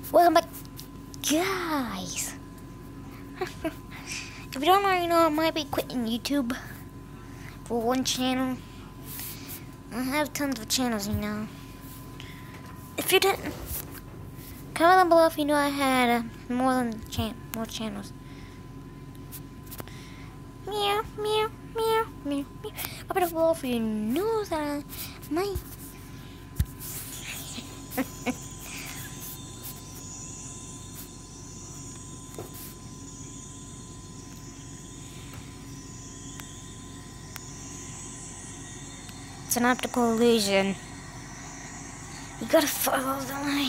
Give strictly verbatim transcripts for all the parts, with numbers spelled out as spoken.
Welcome back, guys. If you don't already know, I might be quitting YouTube for one channel. I have tons of channels, you know. If you didn't, comment down below if you know I had uh, more than chan more channels. Meow, meow, meow, meow, meow. Comment down below if you know that I might. It's an optical illusion. You gotta follow the line.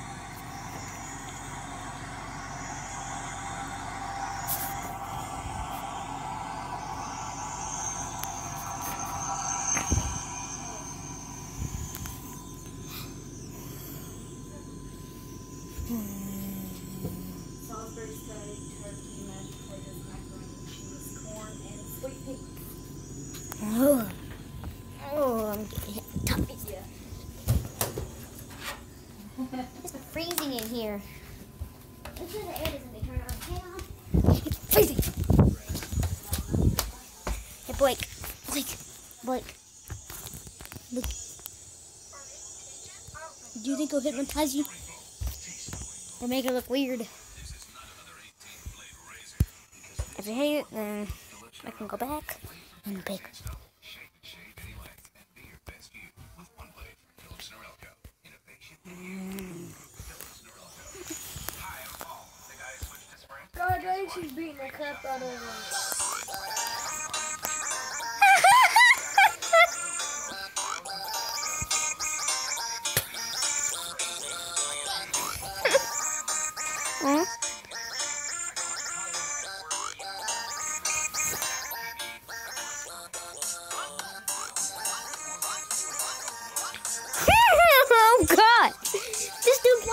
Salisbury steak, turkey, mashed potatoes, macaroni and cheese, corn, and sweet pea. Oh, oh, I'm getting hit in the tummy. Yeah. It's freezing in here. Make sure the air doesn't get turned on. It's freezing. Hey, Blake. Blake. Blake. Look. Do you think it'll hypnotize you? Or make it look weird? If you hate it, then I can go back and bake. God, I think she's beating the crap out of him. Huh? Oh God! This dude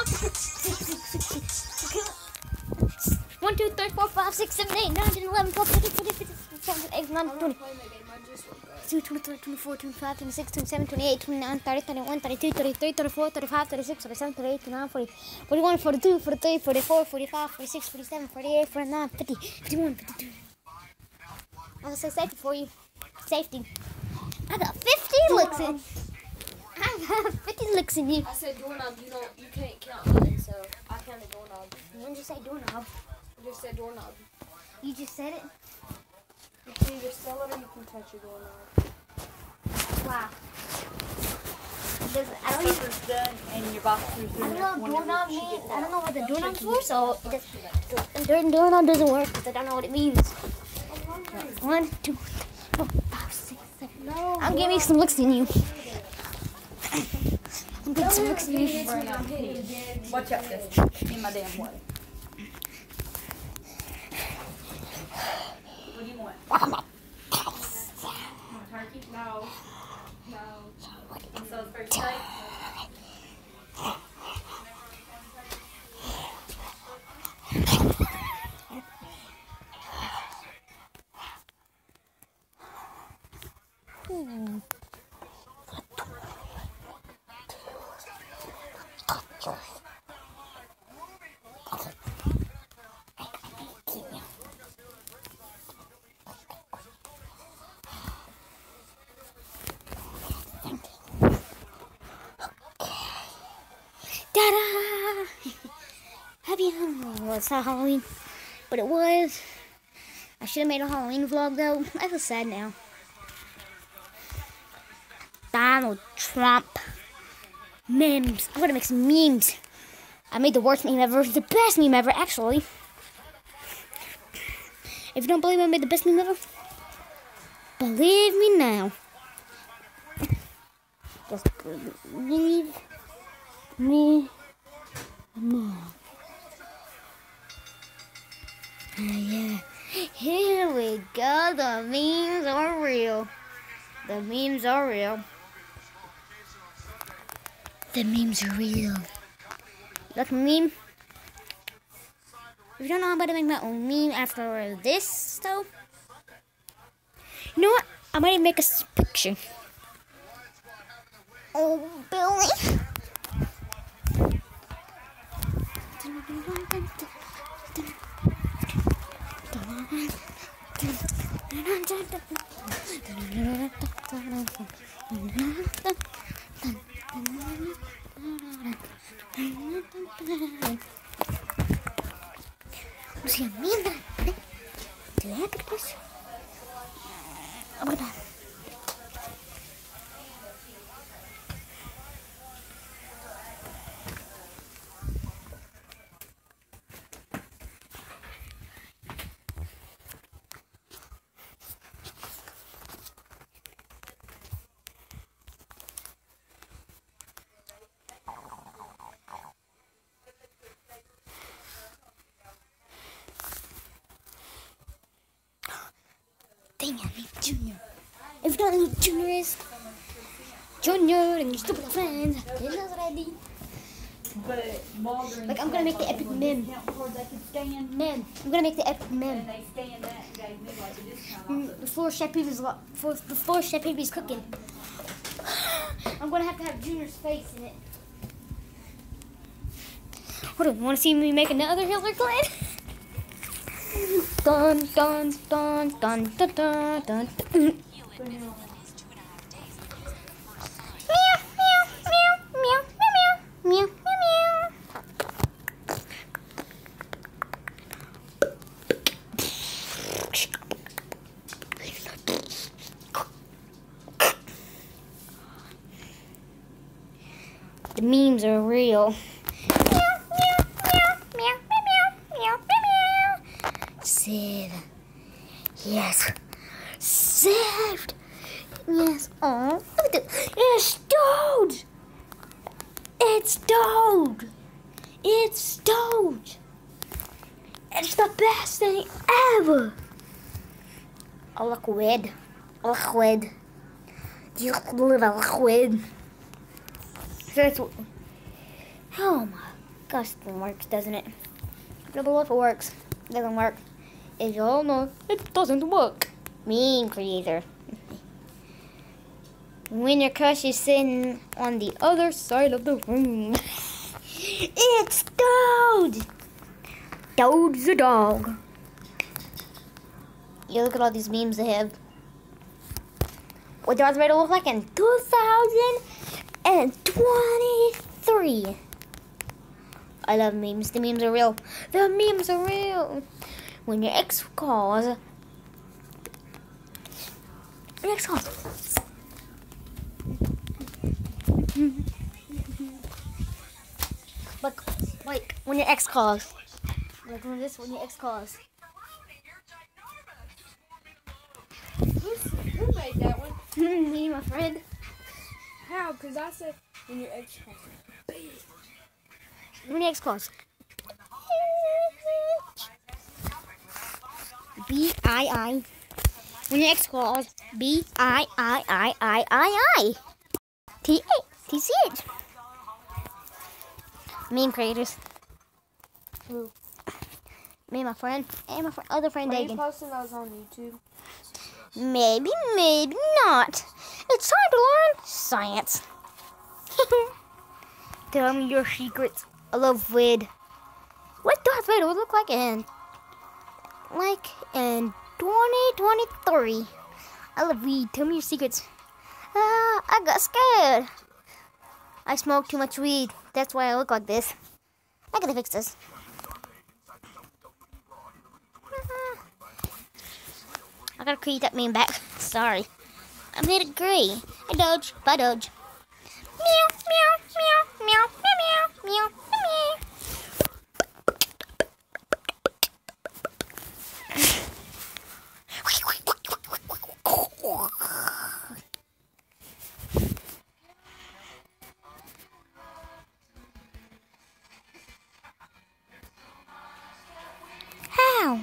wants one, two, three, four, five, six, seven, eight, nine, ten, eleven, twelve, thirteen, fourteen, fifteen, sixteen, seventeen, eighteen, nineteen, twenty. two, twenty-three, twenty-four, twenty-five, twenty-six, twenty-seven, twenty-eight, twenty-nine, thirty, thirty-one, thirty-two, thirty-three, thirty-four, thirty-five, thirty-six, thirty-seven, thirty-eight, thirty-nine, forty, forty-one, forty-two, forty-three, forty-four, forty-five, forty-six, forty-seven, forty-eight, forty-nine, fifty, fifty-one, fifty-two. I was gonna say safety for you. Safety. I got fifty licks in. I got fifty licks in you. I said doorknob, you don't, you can't count mine, so I counted doorknob. When did you say doorknob? I just said doorknob. You just said it? You can either sell it or you can touch your doorknob. Wow. Does, I don't even, Supper's done and your box is I in don't know what doorknob she means. gets I don't know what the out. doorknob's for, so it just, the doorknob doesn't work because I don't know what it means. One, two, three, four, five, six, seven. No, I'm giving some looks in you. I'm getting some looks in you. watch out, this in my damn way. What do you want? Turkey? No. No. So it's very steak? Hmm. Ta-da! Happy Halloween. Well, it's not Halloween, but it was. I should have made a Halloween vlog though. I feel sad now. Donald Trump memes. I'm gonna make some memes. I made the worst meme ever, the best meme ever, actually. If you don't believe I made the best meme ever, believe me now. Just believe me now. Uh, yeah. Here we go. The memes are real. The memes are real. The memes are real. Look, meme. If you don't know, I'm about to make my own meme after this, though. You know what? I might even make a picture. Oh, Billy. Muss ich mir da? Der gibt es. Aber da. Dang, I need Junior. If you don't know who Junior is, Junior and your stupid friends, you know what I mean? But Walgreens. Like, I'm gonna make the epic meme. They could scan. Meme. I'm gonna make the epic meme. And they scanned that and gave me like a discount off Mm, it. Before Chef Peewee's lo- before, before Chef Peewee's cooking, I'm gonna have to have Junior's face in it. Hold on, wanna see me make another Hitler Clinton? Dun dun dun dun dun dun dun. Meow meow meow meow meow meow meow meow. The memes are real. Meow meow meow meow meow meow meow. Sid. Yes. Saved. Yes. Oh, look at this. It's Doge. It's Doge. It's Doge. It's the best thing ever. A liquid. A liquid. You little liquid. That's what. Oh my gosh, it works, doesn't it? Double if it works. It doesn't work. As you all know, it doesn't work. Meme creator. When your crush is sitting on the other side of the room. It's Doge! Doge the dog. You look at all these memes they have. What Darth Vader look like in two thousand twenty-three. I love memes. The memes are real. The memes are real. When your ex calls. Your ex calls. Like, like when your ex calls. Like when this, when your ex calls. Who's, who made that one? Me and my friend. How? Because I said when your ex calls. When your ex calls. B I I. When your ex calls. B I I I I I I. T A T C H. Meme creators. Who? Me and my friend. And my fr- other friend Are you Megan. posting those on YouTube? Maybe, maybe not. It's time to learn science. Tell me your secrets. I love Vader. What Darth Vader would look like in, like in twenty twenty-three. I love weed. Tell me your secrets. Ah, I got scared. I smoked too much weed. That's why I look like this. I gotta fix this. I gotta create that meme back. Sorry. I made it gray. I Doge. Bye, Doge. Meow, meow, meow, meow, meow, meow, meow, meow. How?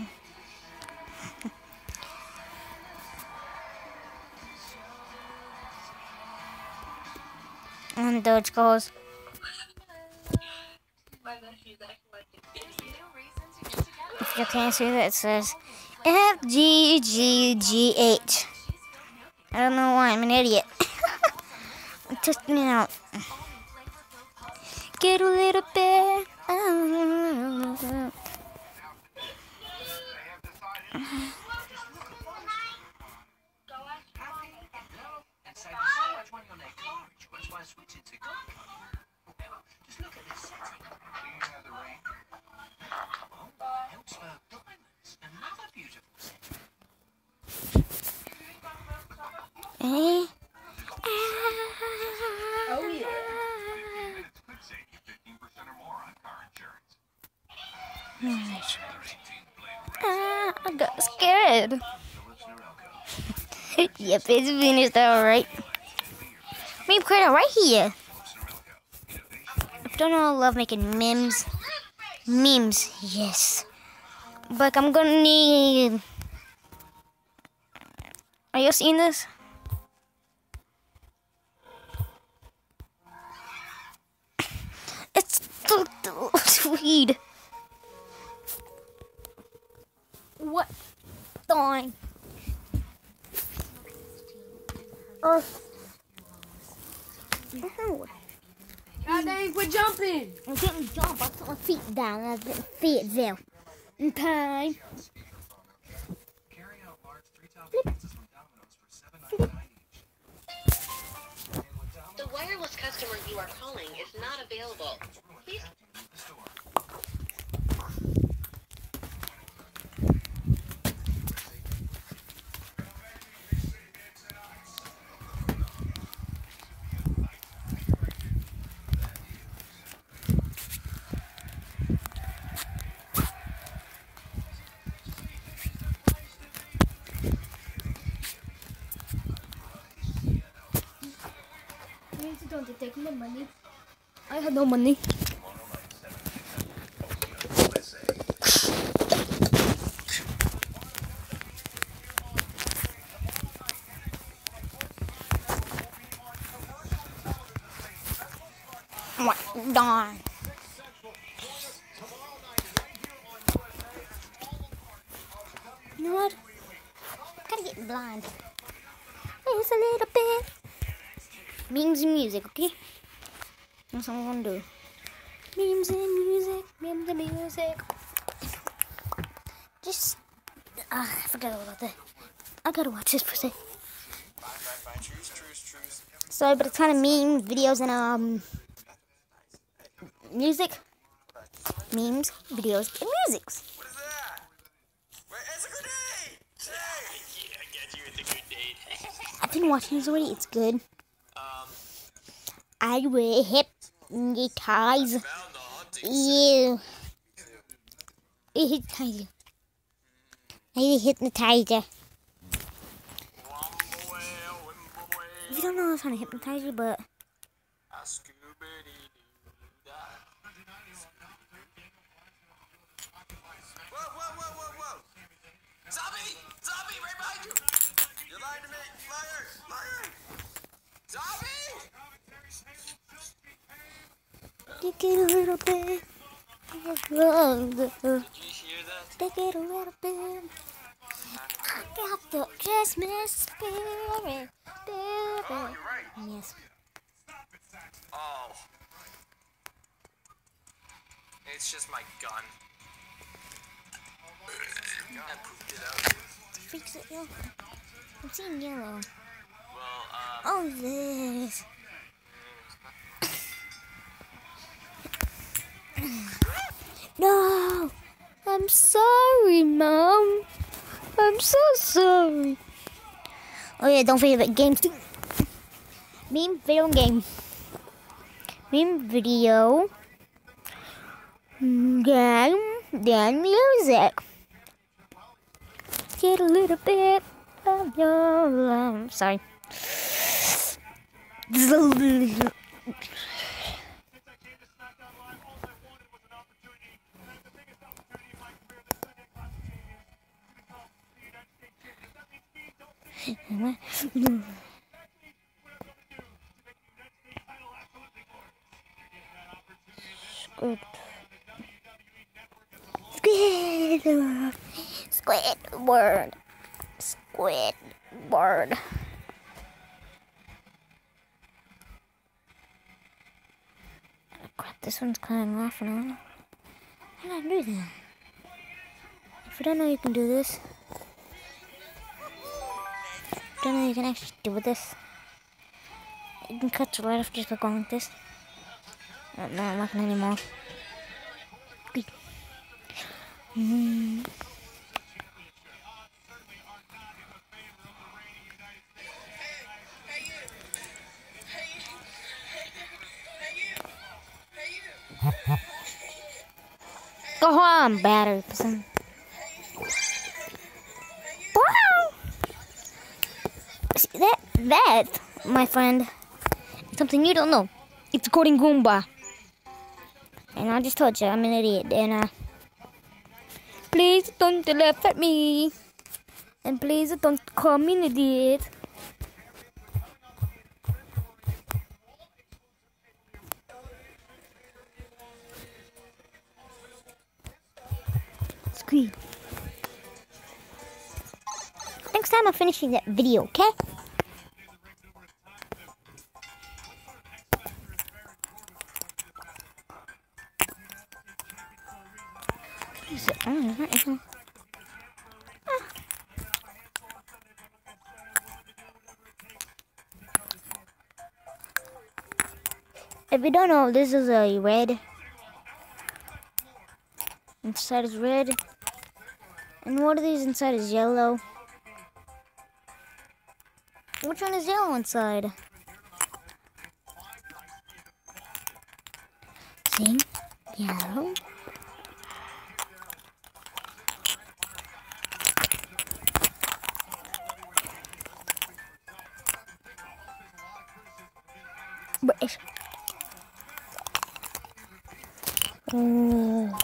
And Doge goes. If you can't see that, it says F G G G H. I don't know why, I'm an idiot. I'm testing it out. Get a little bit. Eh? Oh yeah. Ah, I got scared. Yep, it's finished alright. Meme creator right here. I don't know, I love making memes. Memes, yes. But I'm gonna need... Are you seeing this? It's so sweet. What? Darn. Earth. Oh. God dang, quit jumping! I didn't jump, I put my feet down and I didn't feet there. In time. Carry out large three-top pizzas from Domino's for seven ninety-nine each. The wireless customer you are calling is not available. Please. The store. Don't take my money. I have no money. What? Darn. You know what? Gotta get blind. Just a little bit. Memes and music, okay? That's what I'm gonna do. Memes and music, memes and music. Just, uh, I forgot all about that. I gotta watch this for a sec. Sorry, but it's kind of meme videos and um, music, memes, videos, and musics. What is that? Wait, it's a grenade! Hey! Yeah, I got you with the grenade. I've been watching this already. It's good. I will hypnotize Found the hunting you. I hypnotize you. I will hypnotize you. If you don't know how to hypnotize you, but Whoa, whoa, whoa, whoa, whoa! Zombie! Zombie, right behind you! You're lying to me! Liar! Liar! Zombie! take it a little bit. Take it a little bit. I got the Christmas spirit. Oh, you're right. Yes. Oh. It's just my gun. I pooped it out. Fix it, yo. I'm seeing yellow. Well, uh... Oh, this. No, I'm sorry, Mom. I'm so sorry. Oh yeah, don't forget about games too. Meme, video, and game. Meme, video, game, then music. Get a little bit of your love. Sorry. Squid. Squidward. Squidward. Squidward. Crap, this one's kind of laughing on. How did I do that? If you don't know you can do this, don't know you can actually do this. You can cut the light off just by going like this. Oh, no, I'm not working anymore. Mm. Go home, battery person. Wow! See, that, that, my friend, is something you don't know. It's recording Goomba. And I just told you I'm an idiot. And uh, please don't laugh at me. And please don't call me an idiot. Squeak. Next time I'm finishing that video, okay? Is it on? Where is it? Ah. If you don't know, this is a red. Inside is red. And one of these inside is yellow. Which one is yellow inside? See? Yellow. But it's... Oh.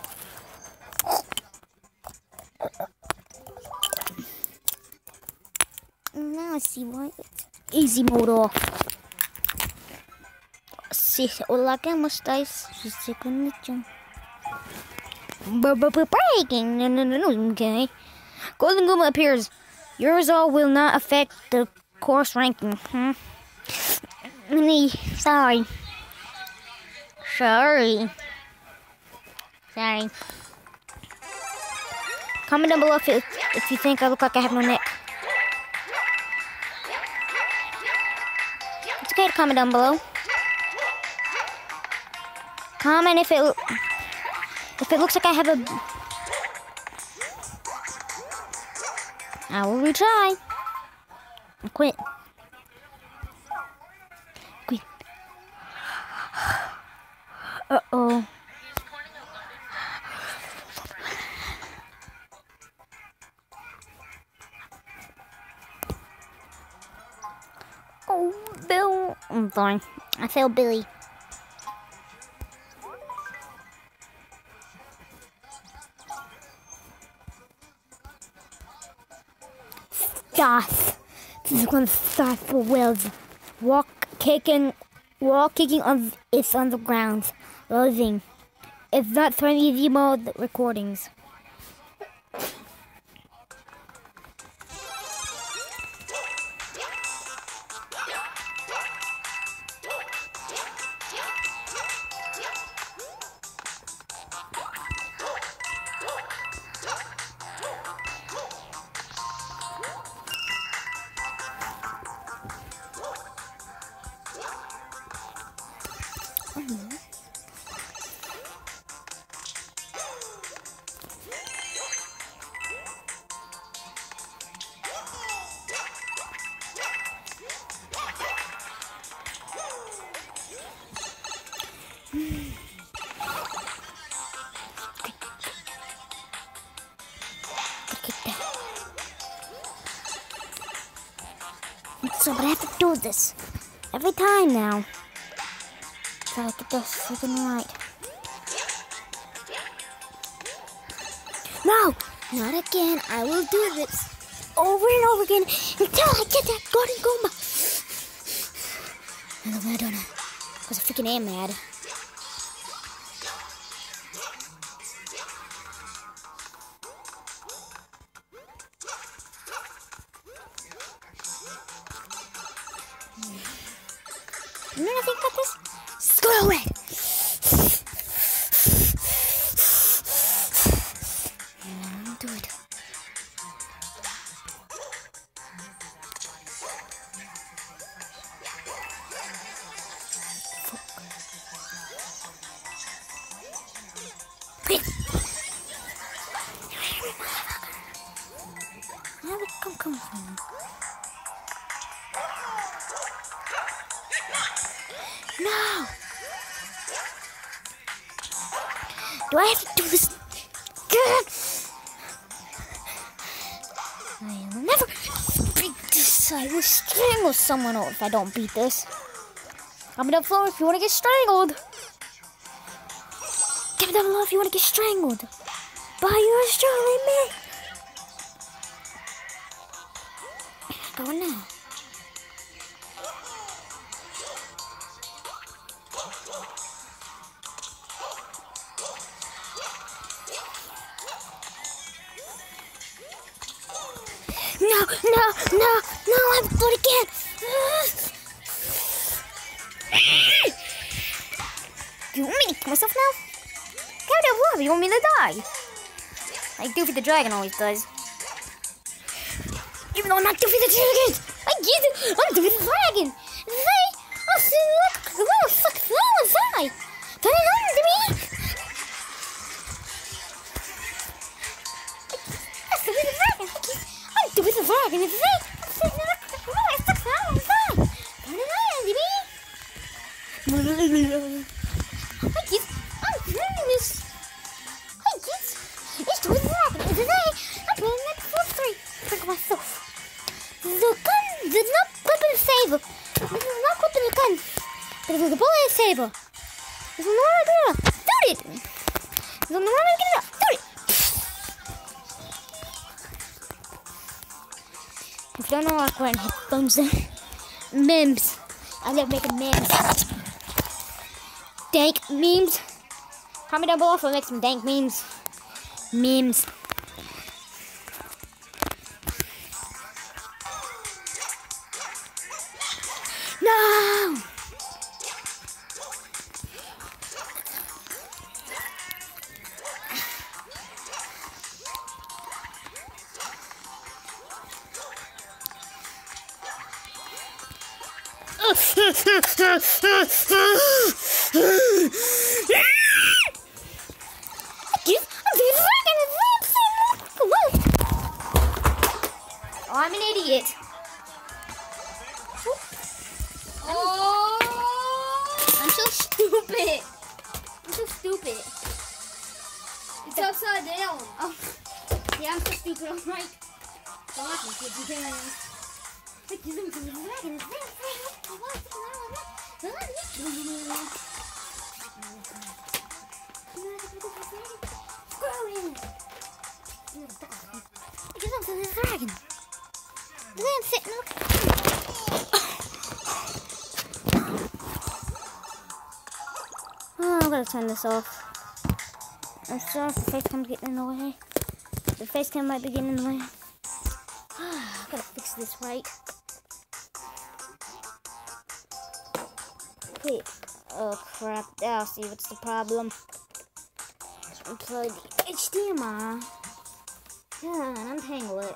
Now I see why it's easy mode off. See, hola, ¿cómo estáis? Just connection. Breaking. No, no, no, no. Okay. Golden Goomba appears. Your result will not affect the course ranking. Hmm. Me. Sorry. Sorry. Sorry. Comment down below if, it, if you think I look like I have no neck. It's okay to comment down below. Comment if it if it looks like I have a. I will retry. Quit. Quit. Uh oh. Oh, Bill. I'm sorry. I failed Billy. Start. This is going to start for Wills. Walk, kicking, walk, kicking on it's on the ground. Loathing. It's not from easy mode recordings. So, but I have to do this every time now. So I get this freaking right. No! Not again. I will do this over and over again until I get that Golden Goomba. And I'm gonna do it because I freaking am mad. You know nothing about this? Screw it! Yeah, do it. Where did it come, come from? No! Do I have to do this I will never beat this. I will strangle someone if I don't beat this. Comment down below if you want to get strangled. Give it down below if you want to get strangled. By yours truly, me. Going now. No, no, no, no, I'm good again. Do you want me to kill myself now? How the love? You want me to die? Like Doofy the Dragon always does. Even though I'm not Doofy the Dragon, I get it. I'm Doofy the Dragon. They, I'll see look, the little fuck thing inside. Turn it on to me. That's Doofy the Dragon. I'm Doofy the Dragon. It's they, I'm stuck down inside. Turn it on to me. I get, I'm doing this. I get, it's Doofy the Dragon. And today, I'm playing like four three. Think of myself. The gun did not weapon saver. This is not weapon the gun. This is the bullet saver. This is the one I get it up. Do it. This is the one I get it up. Do it. If you don't know what wearing headphones in, memes. I love making memes. Dank memes. Comment down below if I make some dank memes. Memes. No! Oh, I'm an idiot. Oh! I'm so stupid. I'm so stupid. It's upside down. Oh, yeah, I'm so stupid. I'm right. Come on, kids, you can. But you don't do the dragon. It's very, very Screw him. Because I'm the dragon. Then I'm sitting up. Oh, I'm gonna turn this off. I'm sorry if the face cam's getting in the way. The face cam might be getting in the way. I gotta fix this right. Wait. Oh crap. I'll see what's the problem. Unplug the H D M I. Yeah, and untangle it.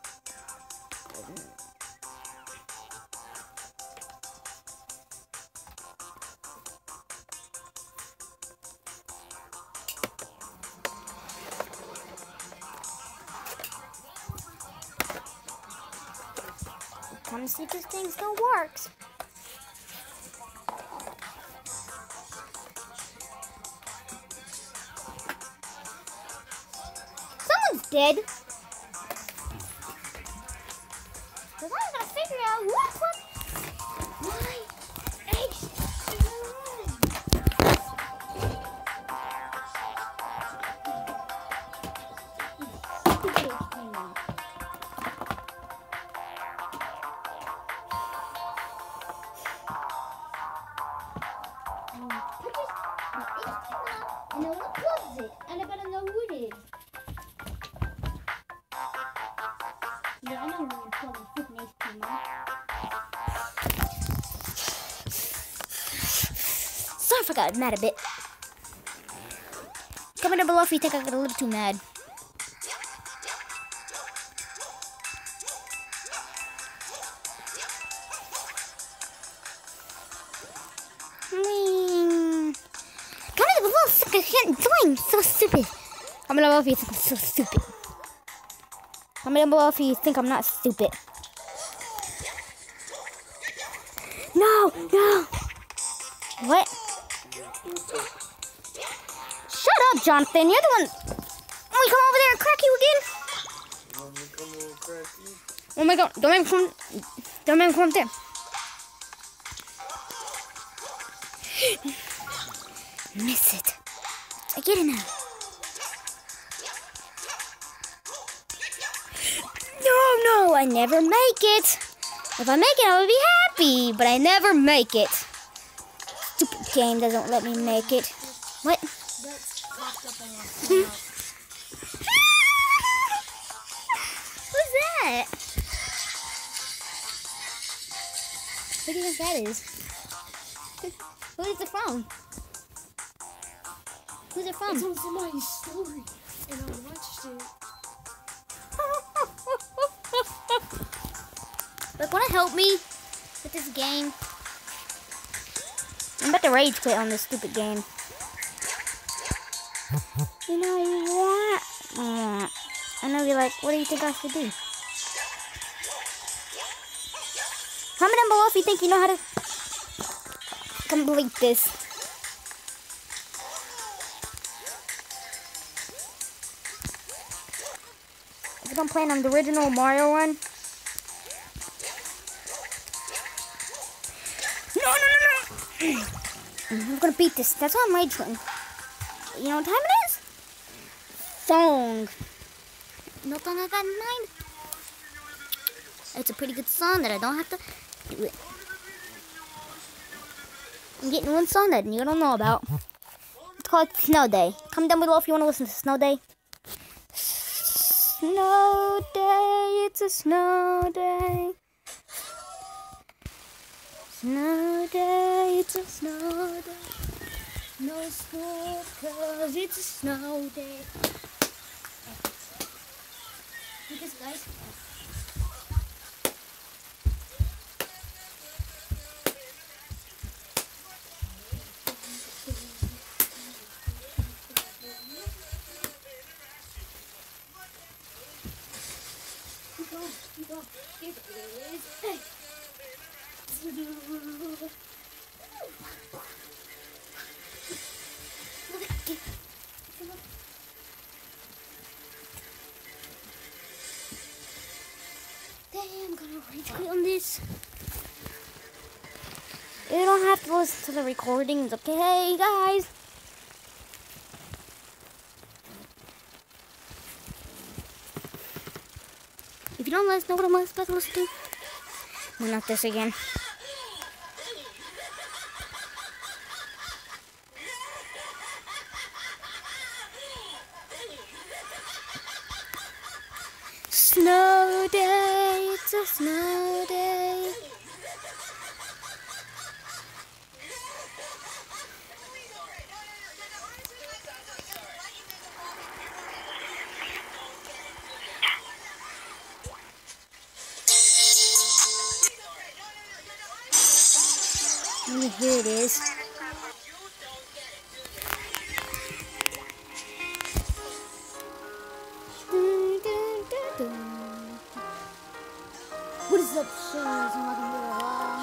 Come see if this thing still works. Someone's dead. Cause I gotta figure out what one my H and no one plugs it, and I better know who it is. Yeah, I know when you're plugging freaking H D M I. Sorry if I got mad a bit. Comment down below if you think I got a little too mad. I can't join. So stupid. Comment down below if you think I'm so stupid. Comment down below if you think I'm not stupid. No, no. What? Shut up, Jonathan. You're the one. Don't we come over there and crack you again? Want me to come over and crack you? Oh my god, don't make me come, don't make me come up there. Miss it. I get it now. No, no, I never make it. If I make it, I would be happy, but I never make it. Stupid game doesn't let me make it. What? That's popped up on my phone. Who's that? Who do you think that is? Who is it from? Who's it from? It's on somebody's story, and I watched it. Look, wanna help me with this game? I'm about to rage quit on this stupid game. You know what? Mm, I know you're like, what do you think I should do? Comment down below if you think you know how to complete this. If you don't plan on the original Mario one. No, no, no, no! I'm gonna beat this. That's why I'm rage quitting. You know what time it is? Song. Nothing I got in mind. It's a pretty good song that I don't have to do it. I'm getting one song that you don't know about. It's called Snow Day. Comment down below if you want to listen to Snow Day. Snow day, it's a snow day. Snow day, it's a snow day. No school, cause it's a snow day. Look at this, guys. I'm gonna rage quit on this. You don't have to listen to the recordings, okay, guys? If you don't let us know what I'm supposed to listen to, we're not this again. Snow day, it's a snow day. And here it is. What is up, shows? I'm not gonna do it all.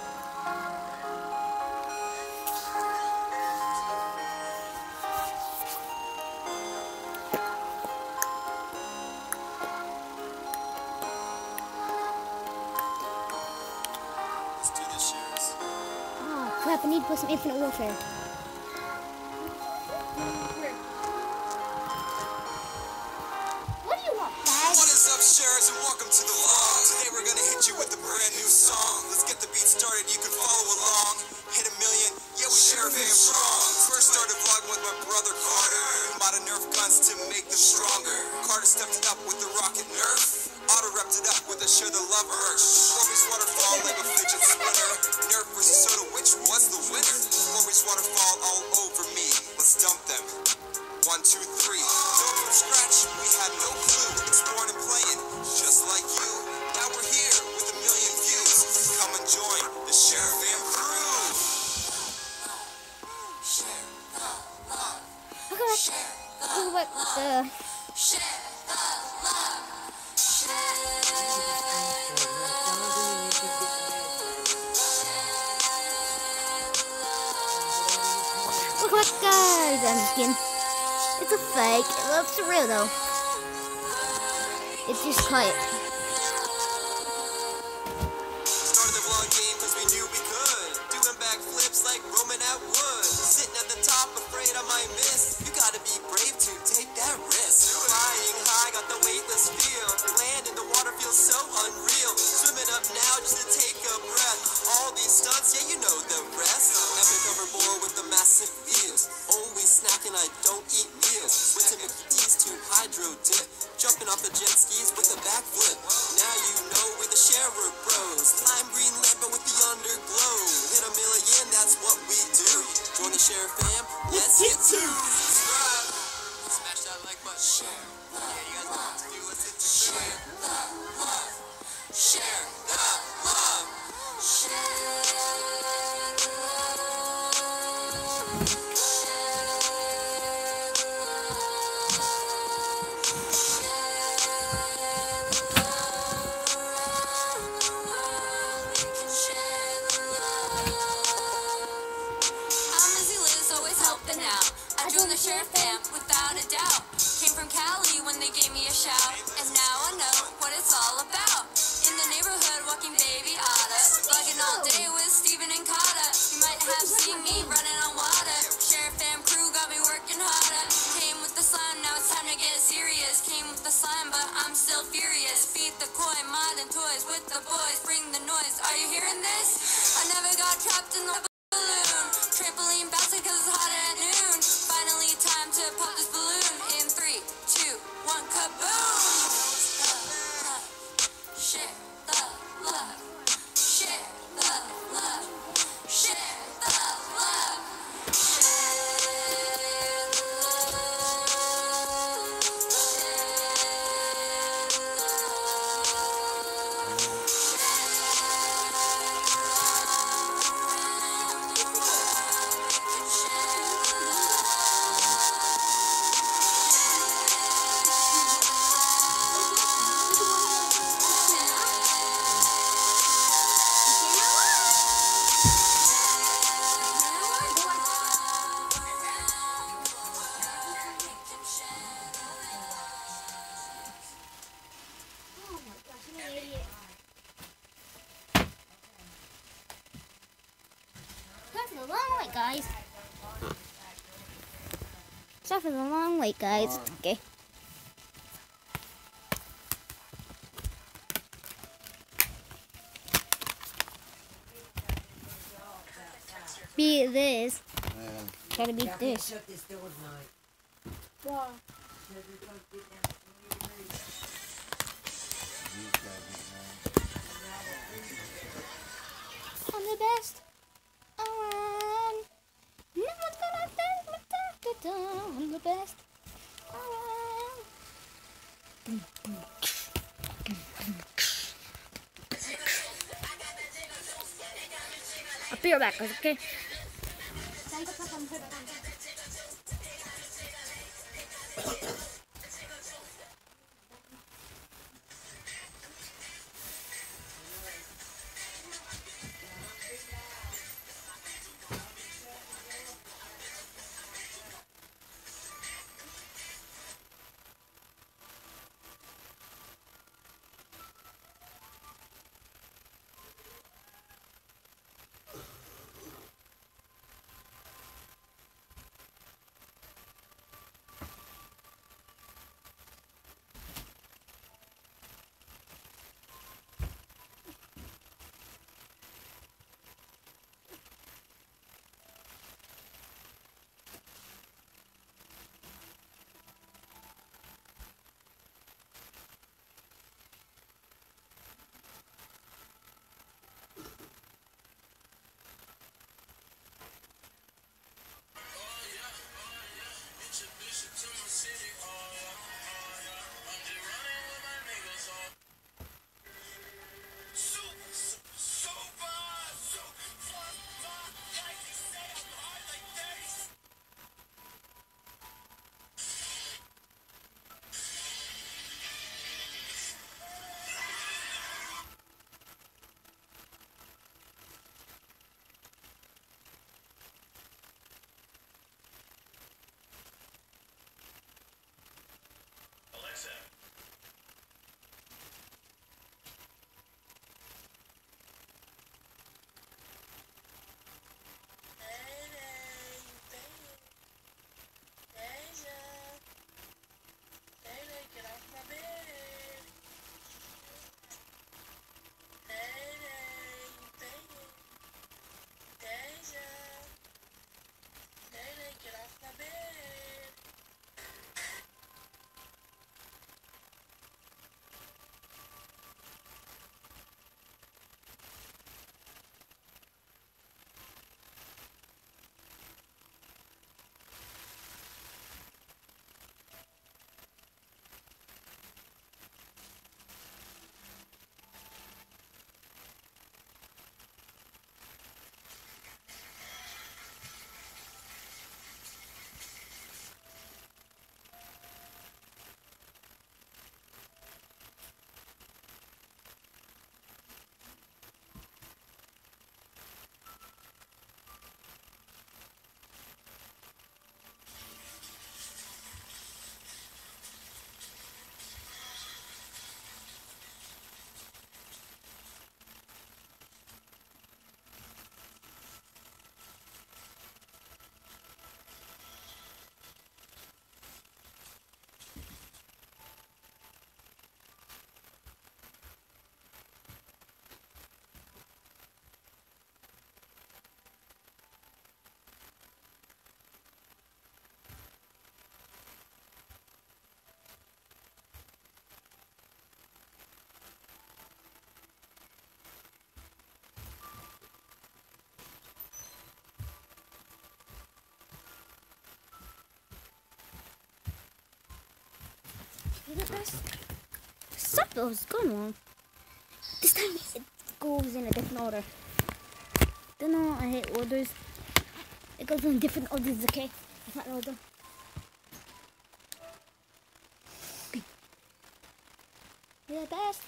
Let's do this, Shares. Oh crap, I need to put some Infinite Warfare. What do you want, Dad? What is up, Shares, and welcome to the vlog. Today we're gonna hit you with a brand new song. Let's get the beat started. You can follow along. Hit a million. Yeah, we share fam strong. First started vlogging with my brother Carter. Bought a Nerf guns to make them stronger. Carter stepped it up with the rocket Nerf. Auto wrapped it up with a share the love merch. Warby's waterfall like a fidget spinner. Nerf versus soda, which was the winner? Warby's waterfall all over me. Let's dump them. One, two, three. Built from scratch, we had no clue. Exploring and playing, just like you. Now we're here with a million views. Come and join the Share Fam crew. Share the love. Look at that. Look at the. Share the love. Look at that, guys. I'm just kidding. It's it's a fake. It looks real though. It's just quiet. Started the vlog game cause we knew we could. Doing backflips like Roman Atwood. Sitting at the top, afraid I might miss. You gotta be brave to take that risk. Flying high, got the weightless feel. Land in the water feels so unreal. Swimming up now just to take a breath. All these stunts, yeah, you know the rest. Epic hoverboard with the massive wheels. Always snacking, I don't eat meals. Went to Mickey D's to hydro dip. Jumping off the jet skis with a backflip. Now you know we the Sharer Bros. Lime green Lambo with the underglow. Hit a million, that's what we do. Join the Share fam, let's hit two. Subscribe. Smash that like button. Share. Yeah, you guys know what to do. Let's hit the share the love. Share the love. Share the love. Share fam, without a doubt. Came from Cali when they gave me a shout, and now I know what it's all about. In the neighborhood, walking baby Otta, vlogging all day with Steven and Kata. You might have seen me running on water. Share fam crew got me working harder. Came with the slime, now it's time to get serious. Came with the slime, but I'm still furious. Beat the coin, modern toys with the boys. Bring the noise, are you hearing this? I never got trapped in the balloon. Trampoline bouncing cause it's hot at noon. Finally time to pop this balloon in three, two, one, kaboom! Share the love. Share the love. Share the love. Share the love. That's a long wait, guys. Sorry for the long wait, guys. Okay. Beat this. Gotta beat this. I'm the best around. No one's gonna take my time. I'm the best around. I'll be right back, guys, okay? Is it this? Something's going on. This time it goes in a different order. Don't know, I hate orders. It goes in different orders, okay? Different order. Okay. Is that best?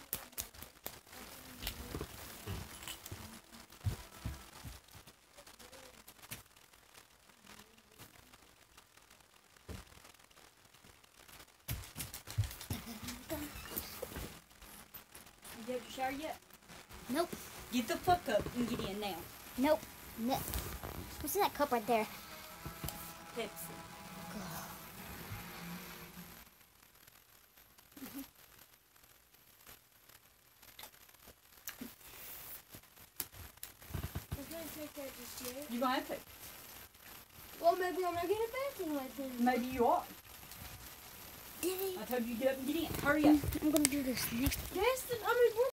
You have your shower yet? Nope. Get the fuck up and get in now. Nope. No. What's in that cup right there? Pepsi. You gonna have to? Well, maybe I'm not getting a bathing like this. Maybe you are. Did I told you to get up and get in. Hurry up. I'm gonna do this next. Yes, I mean, we're